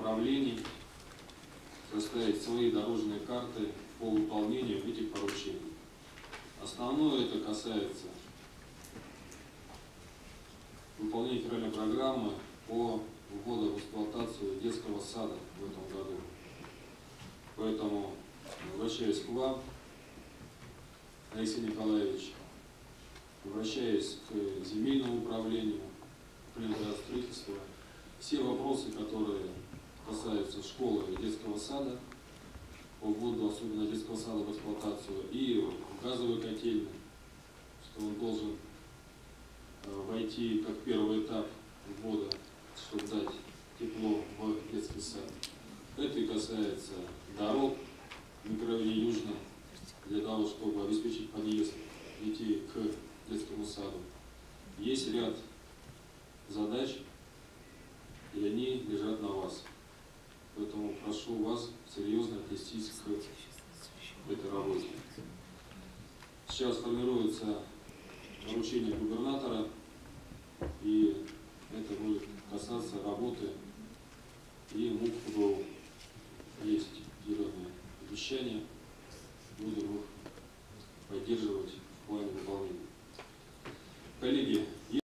направлений, составить свои дорожные карты по выполнению этих поручений. Основное это касается выполнения федеральной программы по вводу в эксплуатацию детского сада в этом году. Поэтому обращаюсь к вам, Алексей Николаевич, обращаюсь к земельному управлению, к строительству. Все вопросы, которые касаются школы и детского сада, по вводу особенно детского сада в эксплуатацию, и газовой котельной, что он должен войти как первый этап ввода, чтобы дать тепло в детский сад. Это и касается дорог в микрорайоне Южный, для того, чтобы обеспечить подъезд детей к детскому саду. Есть ряд задач, и они лежат на вас. Поэтому прошу вас серьезно отнестись к этой работе. Сейчас формируется поручение губернатора, и это будет касаться работы и МУП ФГУ. Есть определенные обещания, будем их поддерживать в плане выполнения. Коллеги,